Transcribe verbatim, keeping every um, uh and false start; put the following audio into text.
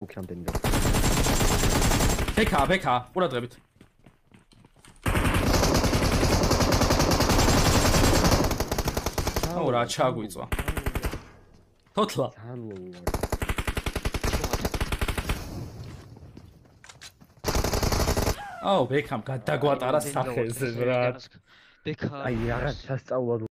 მუქამდენი და ბექა ბექა ყურადღებით აუ რა ჩაგვიწვა თოთლა აუ ბექამ გადაგვატარა სახეზე ბრატ ბექა აი რაღაც სასწაულად